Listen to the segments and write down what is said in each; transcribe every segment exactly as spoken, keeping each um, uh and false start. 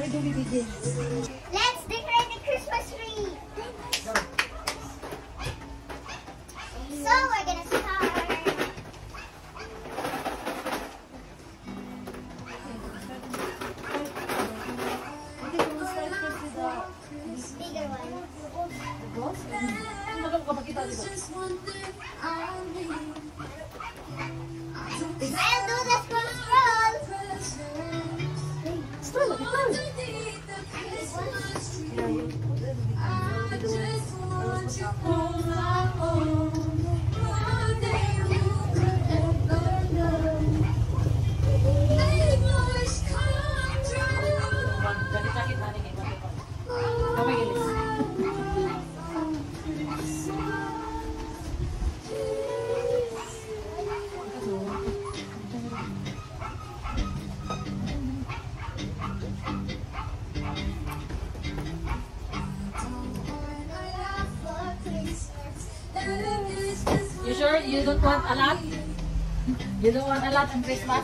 do we begin? Let's decorate the Christmas tree. So we're gonna start. Bigger one. I'll do the scroll scroll. You sure you don't want a lot? You don't want a lot on Christmas?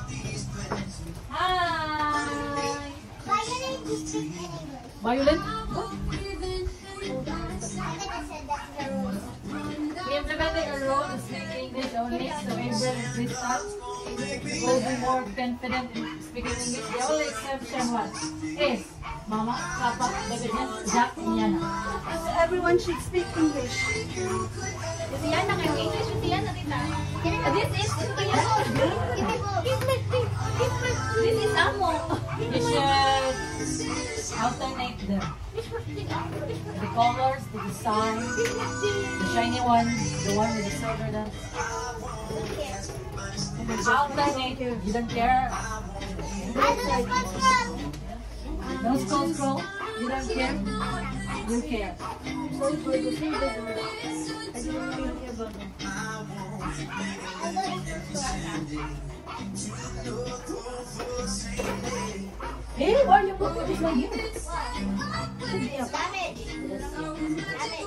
Hi! Violet, you speak in English. Violet? I'm gonna say that's the rule. We implemented a rule to speak English only, so April and Christmas will be more confident in speaking English. The only exception was is Mama, Papa, David, Jack, and Yana. So everyone should speak English. Si Yana ngayong English, si Yana tita. This is Yana. This is Amo. You should alternate them. The colors, the design, the shiny one, the one with the silver dance. Alternate. You don't care? I'll do the scroll scroll. No scroll scroll? You don't care? You care. So for the same business, I don't really care about them. Hey, why are you putting this like here? Damage. Damage.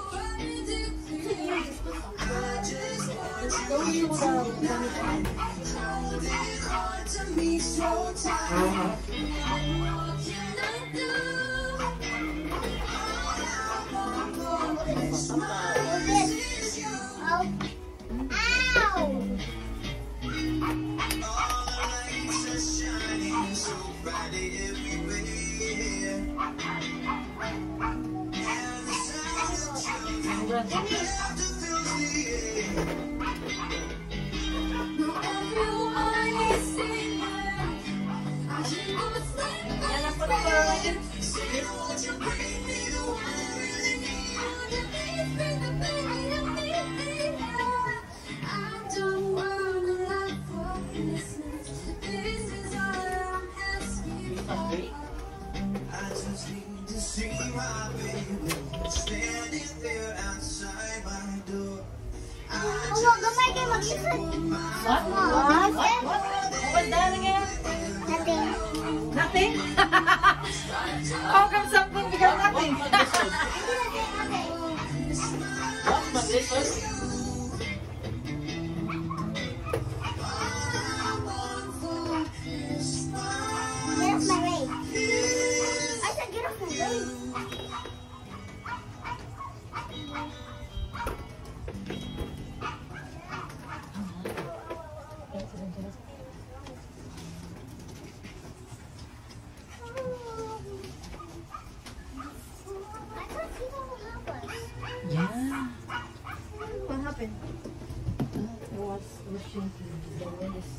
Don't show the damage. Oh. Ow! Oh, gamay kayo mag-isip. What? What? What? What? What was that again? Nothing. Nothing? How come something become nothing? What's my business? Get off my way. I said get off my way. I thought you don't help us. Yeah. What happened? I was wishing to the wind is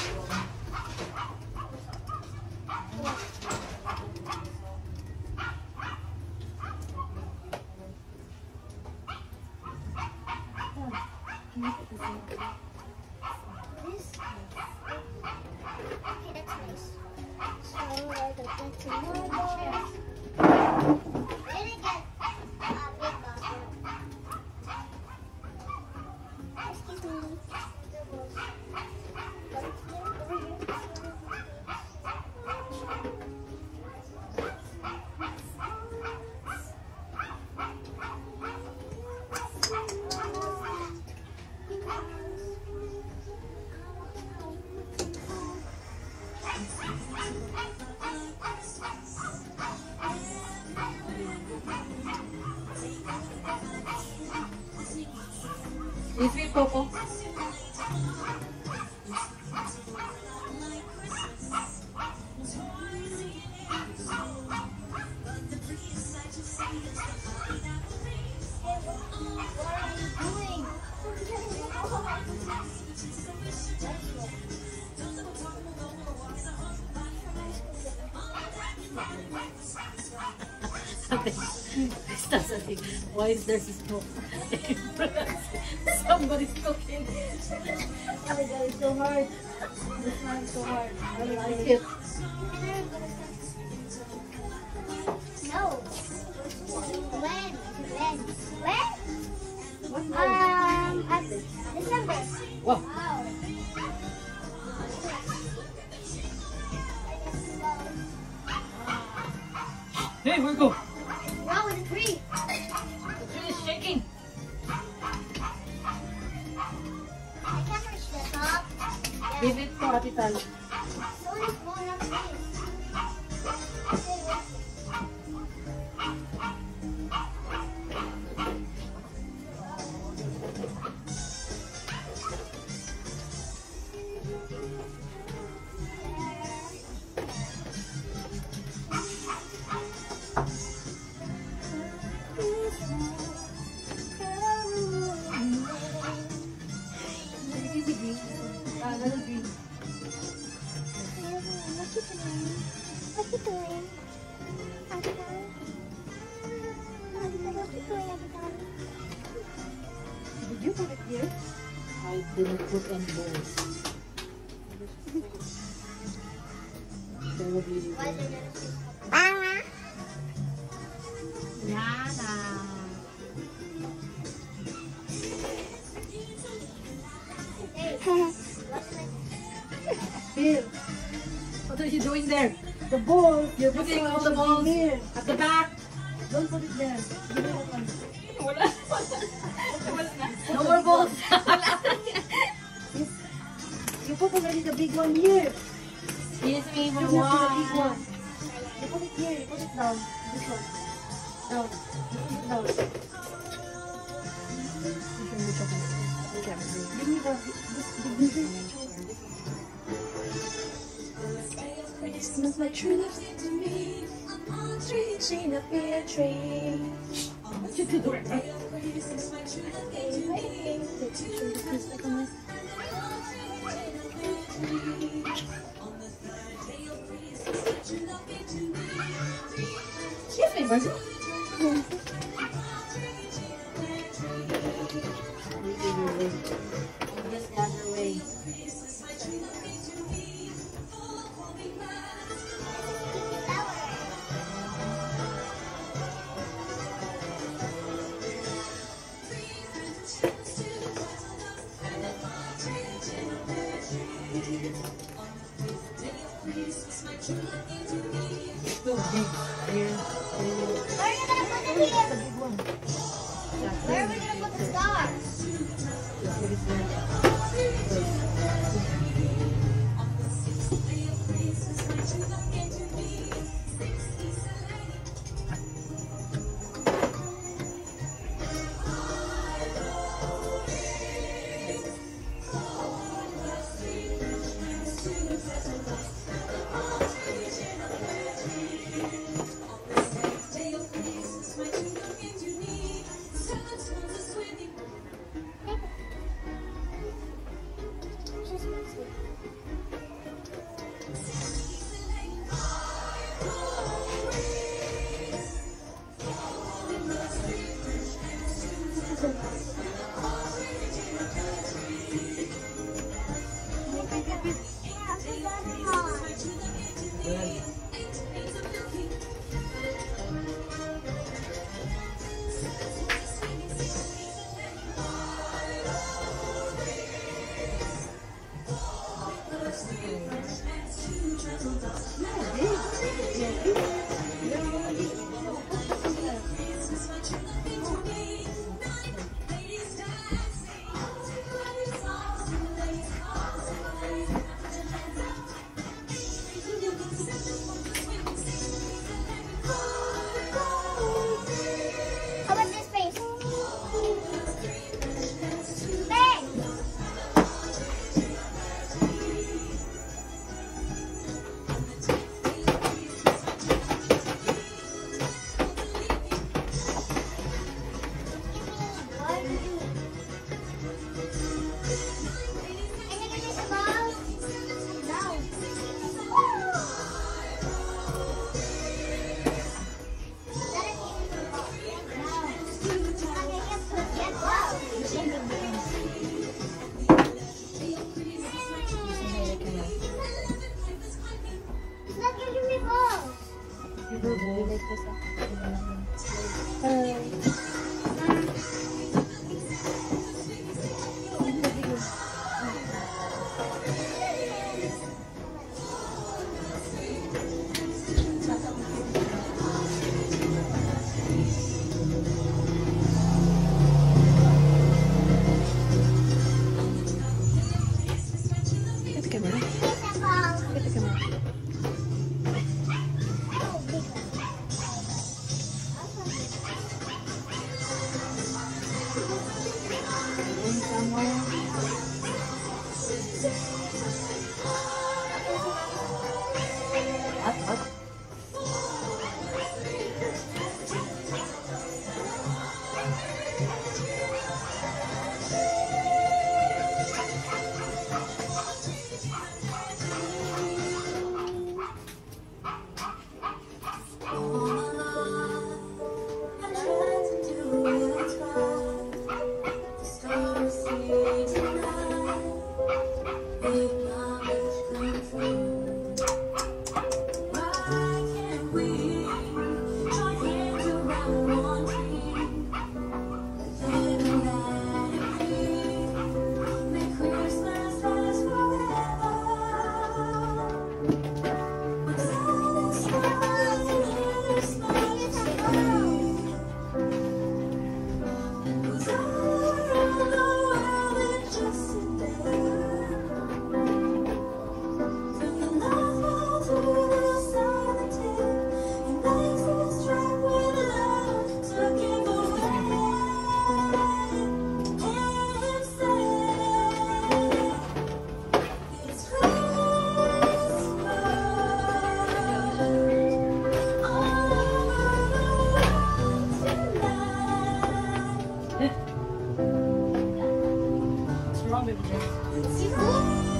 This? Okay, that's nice. So, I got that tomorrow. Didn't get a big bottle. Excuse me. Is it Coco? Why is there smoke? Somebody's cooking. Oh my god, it's so hard. This one is so hard. I like it. No. When? When? When? What month? Um, at December. Wow. Wow. Hey, where go? Wow, with the tree. The tree is shaking. I can't reach the top. Yeah. Give it to Ate Tal. It's only small enough trees. Ah, another green. What you doing? What you doing? Ate Tal? Ate Tal, what you doing, Ate Tal? Did you put it here? I didn't put any balls. Probably. Why is it not a Yana. Hey, what's my... Here. What are you doing there? The ball. You're putting all the balls here. at the back. Don't put it there. Give me that one. Wala. No more balls. You put already the big one here. Excuse me, You my put the big one. one. You put it here. You put it down. This one. Down. You put it down. Give me the this the bigger. It smells like true love to me. Upon reaching a fair tree. What you doing? Excuse me, Marcy. Just the other way. Too big. Here. Where are you gonna put it here? The big one. Where are we gonna put the stars? Just put it there. Yeah, Like this. Get the camera. Get the camera. What? What? What's wrong with this?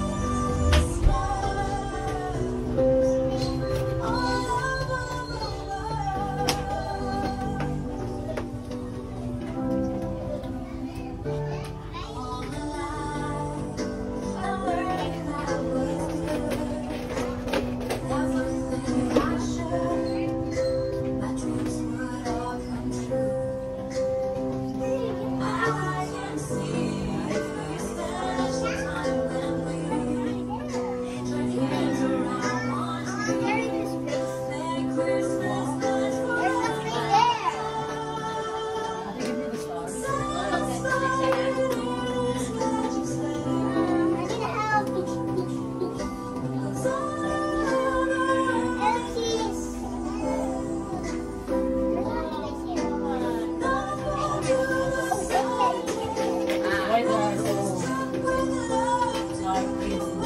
Why there are all dark trees and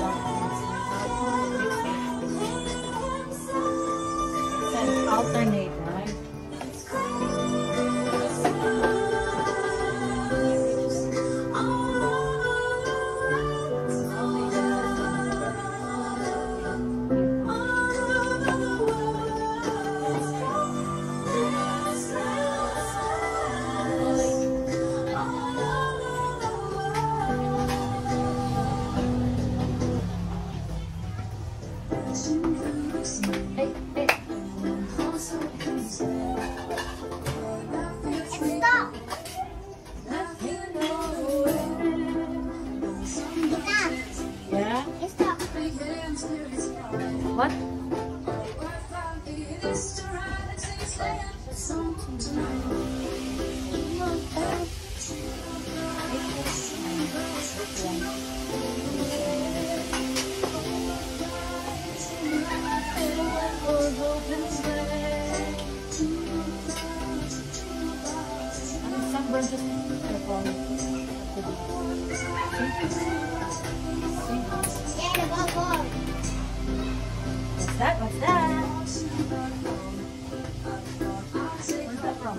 dark trees? It's an alternate, right? Hey, hey. Stop. Yeah? Stop. What? Some branches are falling. Yeah, the bubble. What's that? What's that? Where's that from?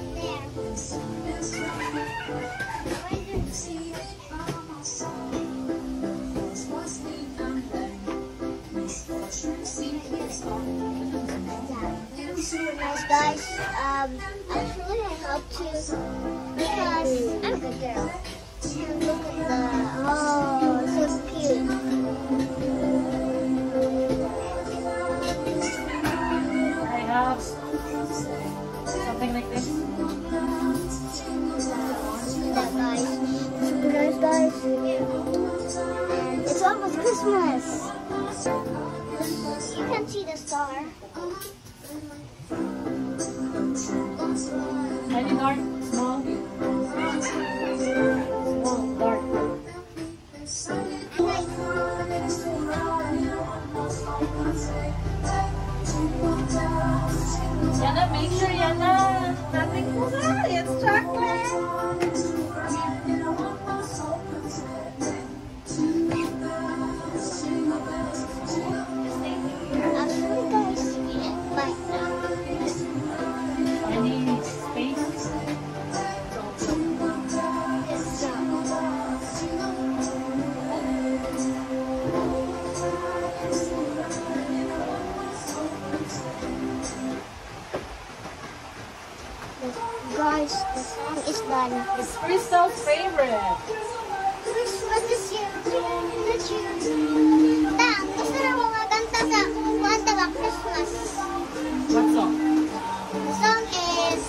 Guys, um, actually I help too because I'm a good girl. And look at the, oh, so cute. I have see the star. Any dark? Small? Small, dark. Yana, make sure Yana. Nothing goes out. It's chocolate. Actually, guys, yeah, but Any space? guys, the song is done. It's Crystal's favorite. What is your That's you. Tang, gusto na mo maganta sa Kanta ba Christmas? What song? The song is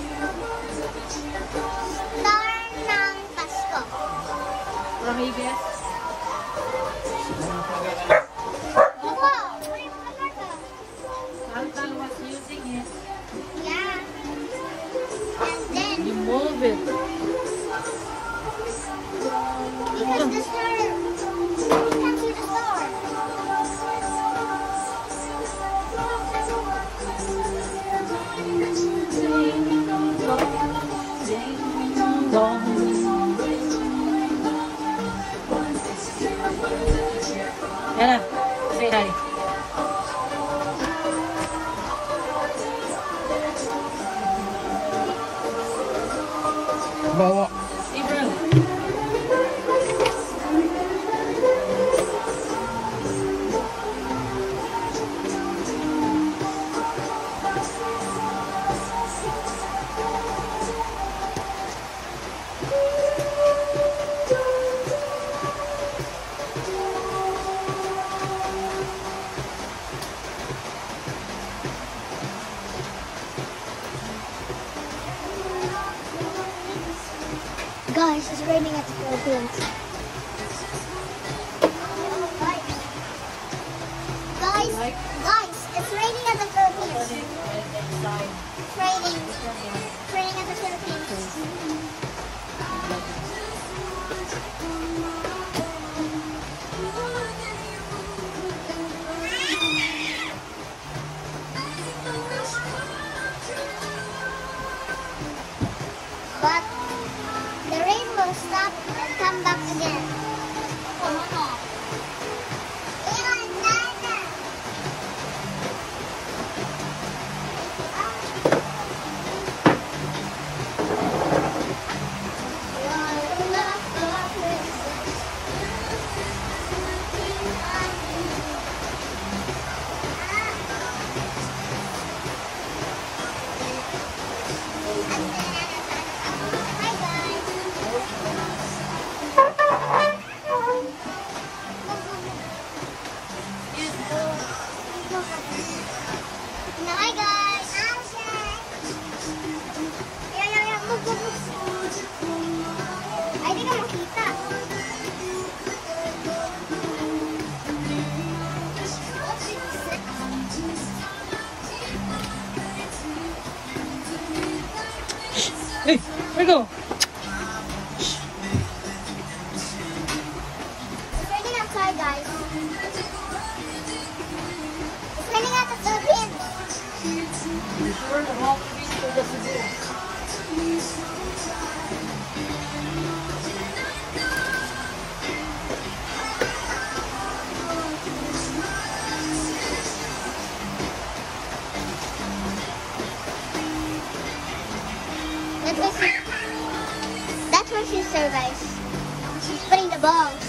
Star ng Pasko. From A B S? Wow! Altal was using it. Yeah. And then, You move it. because the star, you can see the star. Dong. Yana, say hi. Bawa. April. Guys, it's raining at the Philippines. Guys, Like guys, it's raining at the Philippines. putting it inside. It's raining. It's raining at the Philippines. But the rain will stop and come back again. Hi guys. Na, hi guys. Yan, yan, yan. Move, move, move. Ay, di ka makita. Hey, where go? It's raining outside, guys. It's raining at the Philippines. You sure the whole movie to the Cebu? That's what she, that's what she surveys. She's putting the balls.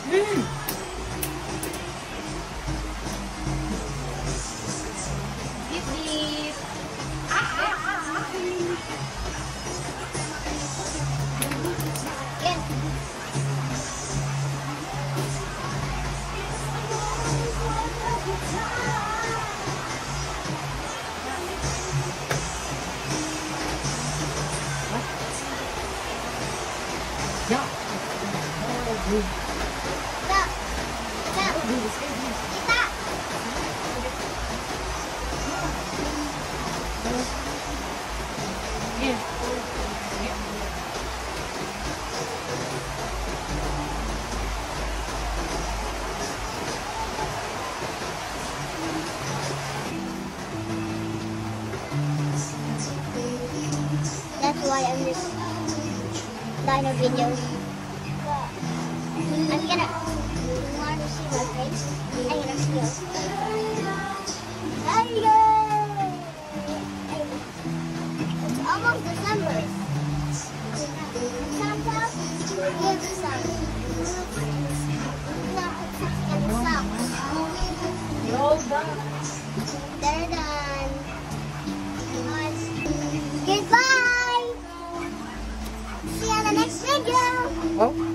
Mm. Eat this. Yes. Yeah. Oh, Stop. Stop. Stop. yeah. Yeah. That's why I'm just dino videos. I'm gonna. You want to see my face? I'm gonna steal. Tiger! It's almost December. Santa, give some. No, give some. You're all done. They're done. Goodbye! See you on the next video! Oh.